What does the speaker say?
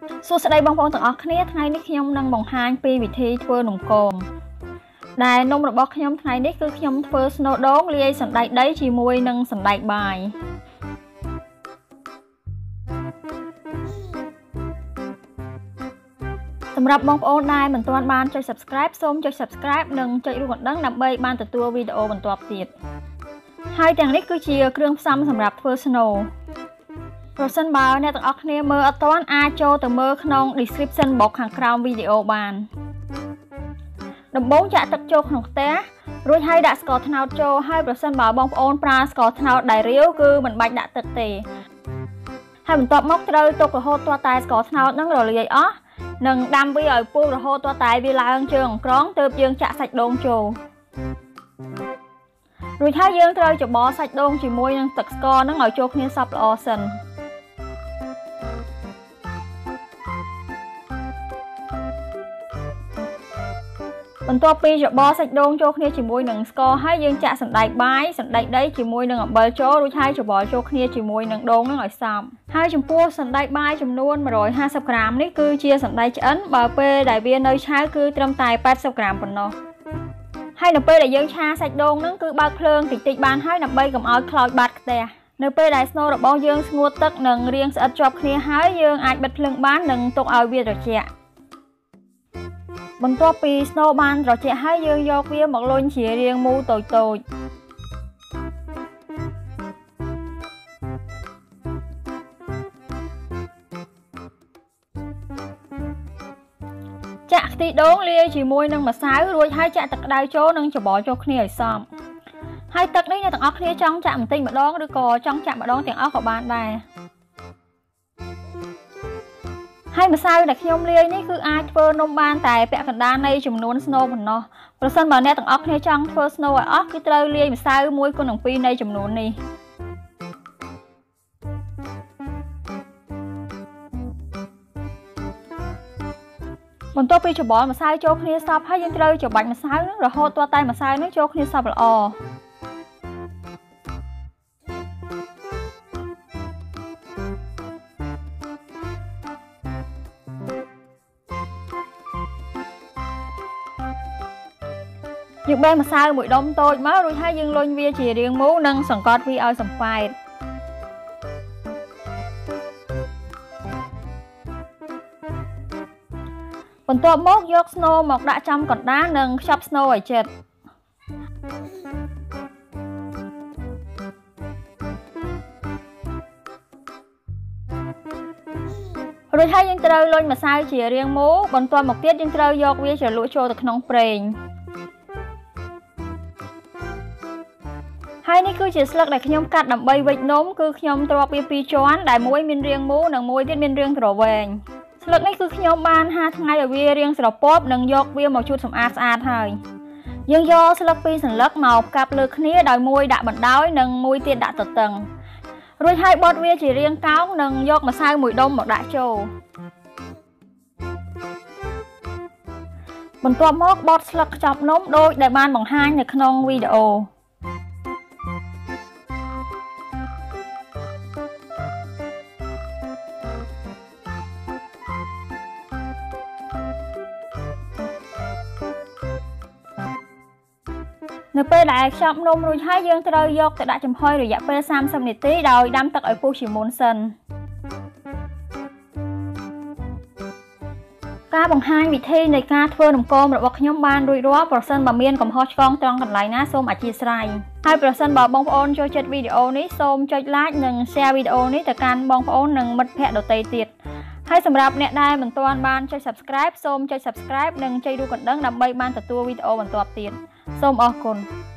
សួស្តីបងប្អូនទាំងអស់គ្នាថ្ងៃនេះខ្ញុំនឹងបង្ហាញពីវិធីធ្វើនំគមដែលនំរបស់ខ្ញុំថ្ងៃនេះគឺខ្ញុំធ្វើស្នូលដូងលាយសណ្តែកដីជាមួយនឹងសណ្តែកបាយសម្រាប់បងប្អូនដែលមិនទាន់បានចុច Subscribe សូមចុច Subscribe និងចុចរូបកណ្ដឹងដើម្បីបានទទួលវីដេអូបន្ទាប់ទៀតហើយទាំងនេះគឺជាគ្រឿងផ្សំសម្រាប់ធ្វើស្នូលប្រសិនបើអ្នកទាំងអស់គ្នាមើលអត់ទាន់អាចចូលទៅមើលក្នុង description box ខាងក្រោមវីដេអូបានដំបូងចាក់ទឹកចូលក្នុងខ្ទះរួចហើយដាក់ស្ករត្នោតចូលហើយប្រសិនបើបងប្អូនប្រើស្ករត្នោតដែលរាវគឺមិនបាច់ដាក់ទឹកទេហើយបន្ទាប់មកត្រូវទុករហូតទាល់តែស្ករត្នោតនឹងរលាយអស់និងដាំវាឲ្យពុះរហូតទាល់តែវាឡើងជើងអង្ក្រងទើបយើងចាក់សាច់ដូងចូលរួចហើយយើងត្រូវច្របល់សាច់ដូងជាមួយនឹងទឹកស្ករនឹងឲ្យចូលគ្នាសព្វល្អសិនបន្ទាប់ពីច្របល់សាច់ដូងចូលគ្នាជាមួយនឹងស្ករហើយយើងចាក់សណ្តែកបាយសណ្តែកដីជាមួយនឹងអំបិលចូលរួចហើយច្របល់ចូលគ្នាជាមួយនឹងដូងនឹងឲ្យសព្វហើយចំពោះសណ្តែកបាយចំនួន150ក្រាមនេះគឺជាសណ្តែកឆ្អិនបើពេលដែលវានៅឆៅគឺត្រឹមតែ80ក្រាមប៉ុណ្ណោះហើយនៅពេលដែលយើងឆាសាច់ដូងហ្នឹងគឺបើកភ្លើងតិចៗបានហើយដើម្បីកុំឲ្យខ្លោចបាត់ខ្ទះនៅពេលដែលស្នូលរបស់យើងស្ងួតទឹកនិងរាងស្អិតជាប់គ្នាហើយយើងអាចបិទភ្លើងបាននិងទុកឲ្យវាត្រជាក់បន្ទាប់ពីស្នូលបានត្រជាក់ហើយយើងយកវាមកលុញជារាងមូលតូចៗចាក់ខ្ទិះដូងលាយជាមួយនឹងម្សៅរួចហើយចាក់ទឹកក្តៅចូលនិងច្របល់ចូលគ្នាឲ្យសព្វហើយទឹកនេះអ្នកទាំងអស់គ្នាចង់ចាក់បន្តិចម្ដងឬក៏ចង់ចាក់ម្ដងទាំងអស់ក៏បានដែរហើយម្សៅដែលខ្ញុំលាយនេះគឺអាចធ្វើនំបានតែពាក់កណ្ដាលនៃចំនួនស្នូលប៉ុណ្ណោះប្រសិនបើអ្នកទាំងអស់គ្នាចង់ធ្វើស្នូលឲ្យអស់គឺត្រូវលាយម្សៅ1/2នៃចំនួននេះបន្ទាប់ពីច្របល់ម្សៅចូលគ្នាសព្វហើយយើងត្រូវច្របាច់ម្សៅនឹងរហូតទាល់តែម្សៅនឹងចូលគ្នាសព្វល្អយើងបេះម្សៅមួយដុំតូចមករួចហើយយើងលុញវាជារាងមូលនិងសង្កត់វាឲ្យសំប៉ែតបន្ទាប់មកយកស្នូលមកដាក់ចំកណ្ដាលនិងខ្ចប់ស្នូលឲ្យជិតរួចហើយយើងត្រូវលុញម្សៅជារាងមូលបន្ទាប់មកទៀតយើងត្រូវយកវាជ្រលក់ចូលទៅក្នុងប្រេងហើយនេះគឺជាស្លឹកដែលខ្ញុំកាត់ដើម្បីវេចនំគឺខ្ញុំទ្រាប់វា2ជាន់ដែលមួយមានរាងមូលនិងមួយទៀតមានរាងទ្រវែងស្លឹកនេះគឺខ្ញុំបានហាលថ្ងៃឲ្យវារាងស្រពាប់និងយកវាមកជូតសម្អាតស្អាតហើយយើងយកស្លឹក2សន្លឹកមកផ្កាប់លើគ្នាដោយមួយដាក់បណ្ដោយនិងមួយទៀតដាក់ទទឹងរួចហើយបត់វាជារាងកោងនិងយកម្សៅមួយដុំមកដាក់ចូលបន្ទាប់មកបត់ស្លឹកខ្ចប់នំដូចដែលបានបង្ហាញនៅក្នុងវីដេអូនៅពេលដែលខ្ចប់នំរួចហើយយើងត្រូវយកទៅដាក់ចំហុយរយៈពេល30នាទីដោយដាំទឹកឲ្យពុះជាមុនសិនការបង្ហាញវិធីនៃការធ្វើនំគមរបស់ខ្ញុំបានរួចរាល់ប្រសិនបើមានកំហុសឆ្គងត្រង់កន្លែងណាសូមអធ្យាស្រ័យហើយប្រសិនបើបងប្អូនចូលចិត្តវីដេអូនេះសូមចុច like និង share វីដេអូនេះទៅកាន់បងប្អូននិងមិត្តភ័ក្តិដទៃទៀតហើយសម្រាប់អ្នកដែលមិនទាន់បានចុច Subscribe សូមចុច Subscribe និងចុចរូបកណ្ដឹងដើម្បីបានទទួលវីដេអូបន្ទាប់ទៀតសូមអរគុណ